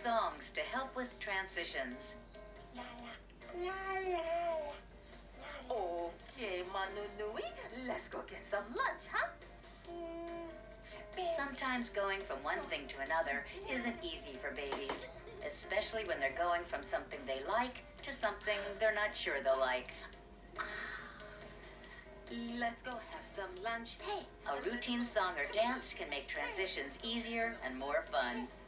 songs to help with transitions. Okay, Manunui, let's go get some lunch, huh? Sometimes going from one thing to another isn't easy for babies, especially when they're going from something they like to something they're not sure they'll like. Let's go have some lunch. Hey, A routine song or dance can make transitions easier and more fun.